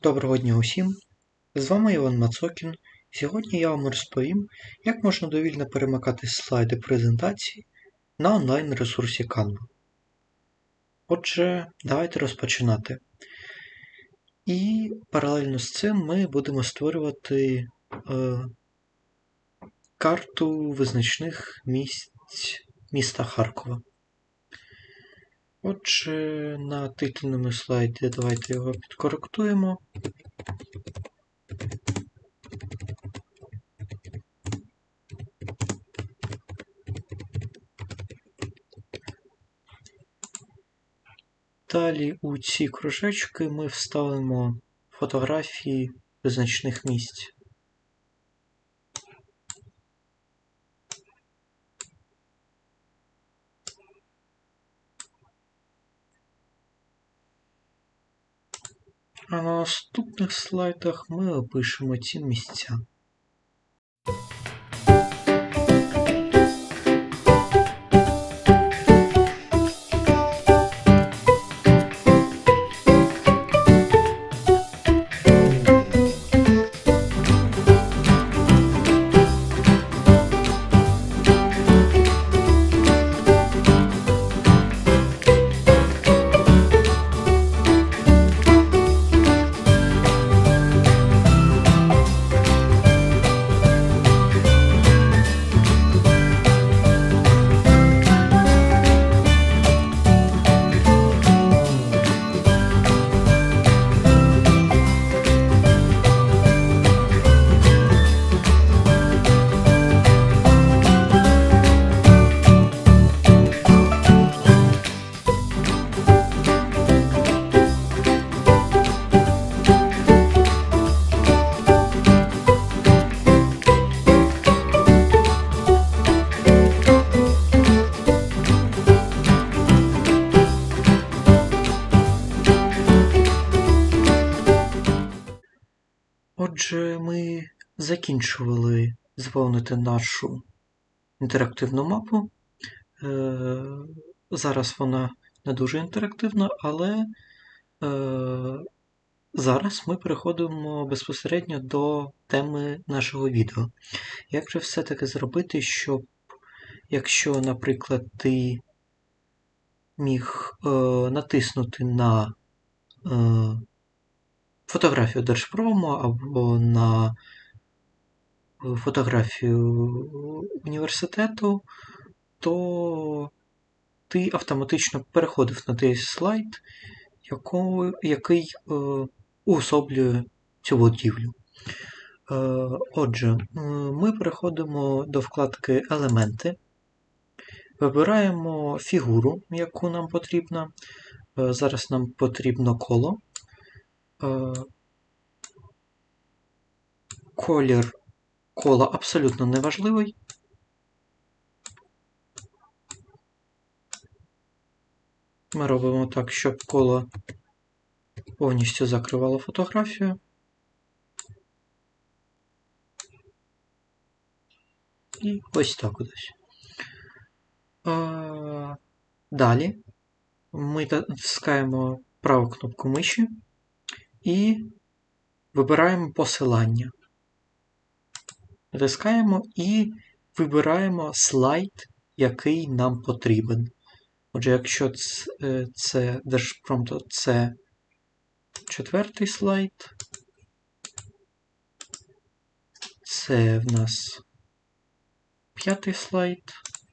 Доброго дня усім! З вами Іван Мацокін. Сьогодні я вам розповім, як можна довільно перемикати слайди презентації на онлайн-ресурсі Canva. Отже, давайте розпочинати. І паралельно з цим ми будемо створювати карту визначних місць міста Харкова. Отже, на титульному слайді давайте його підкоректуємо. Далі у ці кружечки ми вставимо фотографії визначних місць. А на наступних слайдах ми опишемо ці місця. Отже, ми закінчували заповнити нашу інтерактивну мапу. Зараз вона не дуже інтерактивна, але зараз ми переходимо безпосередньо до теми нашого відео. Як же все-таки зробити, щоб, якщо, наприклад, ти міг натиснути на фотографію Держпрому або на фотографію університету, то ти автоматично переходив на той слайд, який уособлює цю будівлю. Отже, ми переходимо до вкладки «Елементи», вибираємо фігуру, яку нам потрібна. Зараз нам потрібно коло. Колір кола абсолютно неважливий. Ми робимо так, щоб коло повністю закривало фотографію. І ось так ось. Далі ми натискаємо праву кнопку миші і вибираємо посилання. Натискаємо і вибираємо слайд, який нам потрібен. Отже, якщо це Держпром, то це 4-й слайд. Це в нас 5-й слайд.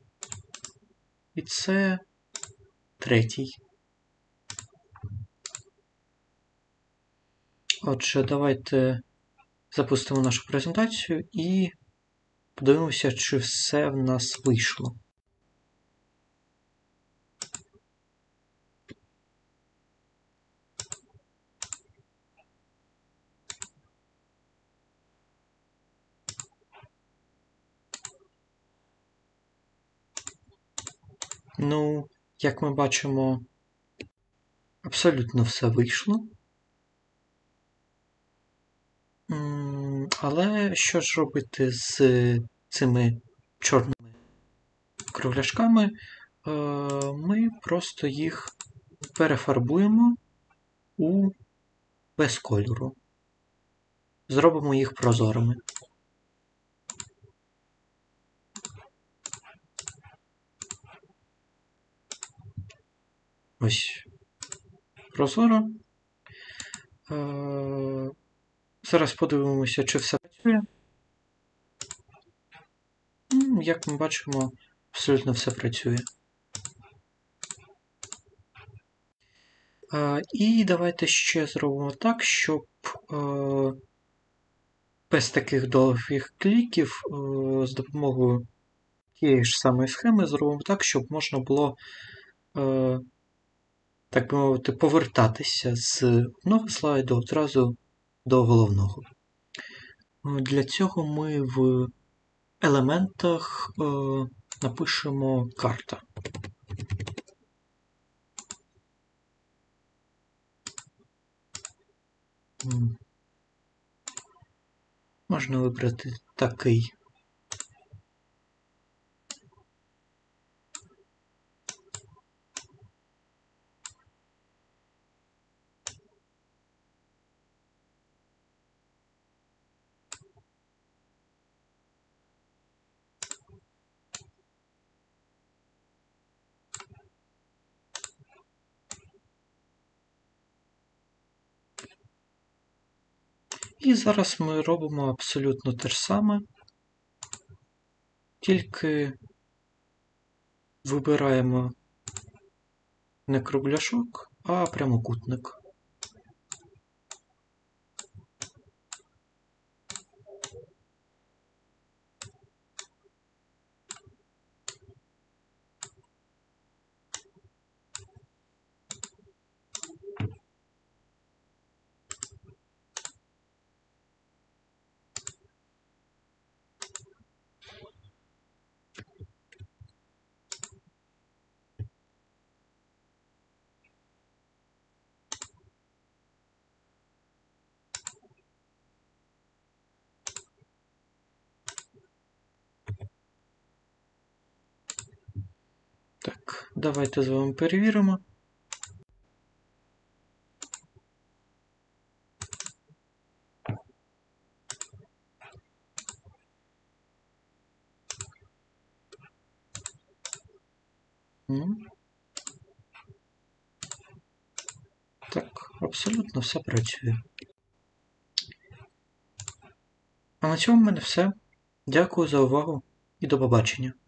І це 3-й. Отже, давайте запустимо нашу презентацію і подивимося, чи все в нас вийшло. Ну, як ми бачимо, абсолютно все вийшло. Але що ж робити з цими чорними кругляшками? Ми просто їх перефарбуємо у без кольору. Зробимо їх прозорими. Ось. Прозоро. Зараз подивимося, чи все працює. Як ми бачимо, абсолютно все працює. І давайте ще зробимо так, щоб без таких довгих кліків з допомогою тієї ж самої схеми зробимо так, щоб можна було, так би мовити, повертатися з одного слайду одразу до головного. Для цього ми в елементах напишемо карта. Можна вибрати такий. І зараз ми робимо абсолютно те ж саме, тільки вибираємо не кругляшок, а прямокутник. Так, давайте з вами перевіримо. Так, абсолютно все працює. А на цьому в мене все. Дякую за увагу і до побачення.